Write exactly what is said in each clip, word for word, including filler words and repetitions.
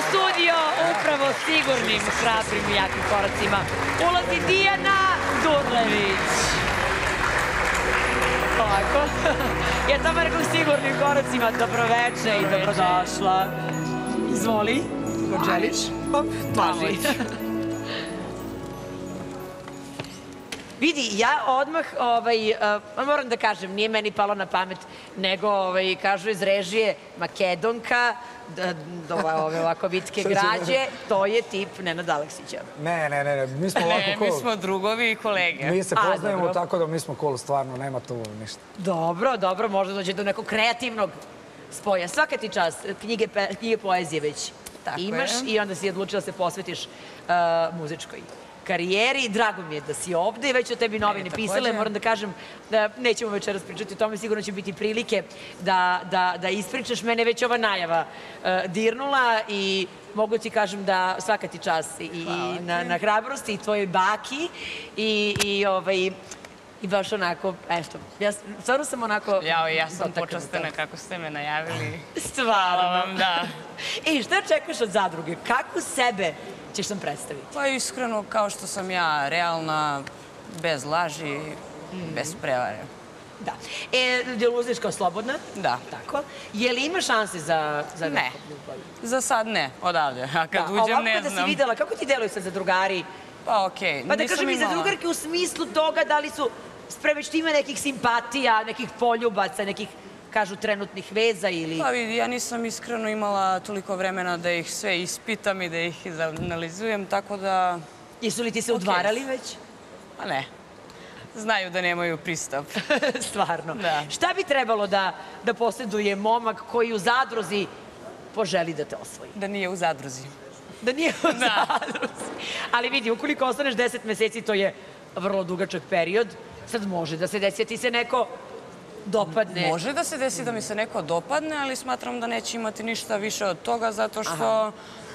studio upravo sigurnim, hrabrim i jakim koracima ulazi Dijana Durlević. Ovako. Ja tamo rekao sigurnim koracima. Dobroveče i dobrodošla. Izvoli. Ko želiš? Maži. Vidi, ja odmah, moram da kažem, nije meni palo na pamet, nego kažu iz režije Makedonka, ove ovako vitke građe, to je tip Nenada Aleksića. Ne, ne, ne, mi smo ovako cool. Ne, mi smo drugovi i kolege. Mi se poznajemo tako da mi smo cool, stvarno, nema tu ništa. Dobro, dobro, možda dođe do nekog kreativnog spoja. Svaka ti čast, knjige poezije već imaš i onda si odlučila da se posvetiš muzičkoj karijeri. Drago mi je da si ovde i već o tebi novine pisale. Moram da kažem, nećemo večeras pričati o tome, sigurno će biti prilike da ispričaš. Mene već ova najava dirnula i mogu ti kažem da svaka ti čast i na hrabrosti i tvojoj baki i baš onako, eto, stvarno sam onako... Jao, ja sam počastena kako ste me najavili. Stvarno. Da. I šta čekaš od zadruge? Kako sebe ćeš nam predstaviti? Pa iskreno, kao što sam ja, realna, bez laži, bez prevare. Da. E, je li uzmeš kao slobodna? Da. Tako. Je li ima šanse za... Ne. Za sad ne, odavde. A kad uđem, ne znam. Ovako da si videla, kako ti deluju sad zadrugari? Pa okej. Pa da kažem i zadrugarke u smislu toga da li su spremeš ti ima nekih simpatija, nekih poljubaca, nekih, kažu, trenutnih veza ili... Pa vidi, ja nisam iskreno imala toliko vremena da ih sve ispitam i da ih analizujem, tako da... Jesu li ti se udvarali već? Pa ne. Znaju da nemaju pristup. Stvarno. Da. Šta bi trebalo da posjeduje momak koji u zadruzi poželi da te osvoji? Da nije u zadruzi. Da nije u zadruzi. Ali vidi, ukoliko ostaneš deset meseci, to je vrlo dugačak period. Sad može da se desi, a ti se neko dopadne. Može da se desi da mi se neko dopadne, ali smatram da neće imati ništa više od toga, zato što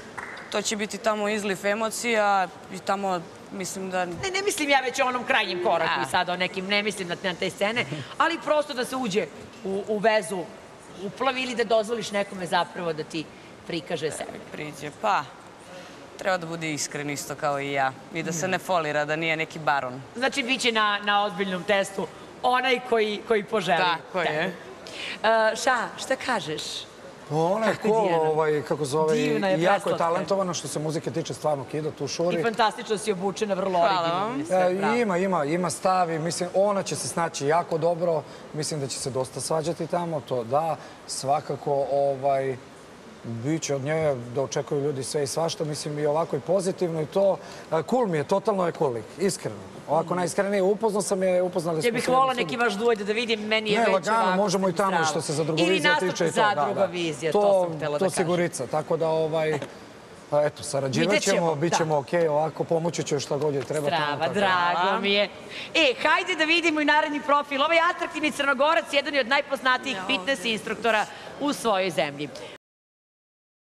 to će biti tamo izliv emocija i tamo mislim da... Ne, ne mislim ja već o onom krajnjem koraku i sada o nekim, ne mislim na te scene, ali prosto da se uđe u vezu, uplavi ili da dozvoliš nekome zapravo da ti prikaže sebe. Priđe, pa... Treba da bude iskren isto kao i ja i da se ne folira, da nije neki baron. Znači, bit će na ozbiljnom testu onaj koji poželi. Tako je. Ša, šta kažeš? Ona je cool, kako zove, i jako je talentovana što se muzike tiče, stvarno kida tu šuri. I fantastično si obučena, vrlo originalno. Ima, ima, ima stavi, mislim, ona će se snaći jako dobro, mislim da će se dosta svađati tamo, to da, svakako, ovaj... Biće od nje da očekuju ljudi sve i svašta, mislim i ovako i pozitivno i to. Cool mi je, totalno je cool lik, iskreno. Ovako najiskrenije, upoznao sam je, upoznali smo se. Ja bih volila neki vaš duet da vidim, meni je već ovako. Ne, lagano, možemo i tamo što se za drugovizija tiče i to. Ili nastup za drugovizija, to sam htjela da kažem. To sigurica, tako da ovaj... Eto, sarađivat ćemo, bit ćemo okej, ovako pomoći ću šta god je treba. Strava, drago mi je. E, hajde da vidimo i naredni profil. Ovaj atraktivni Crnogorac, jedan je od najpoznatijih fitness instruktora u svojoj zemlji.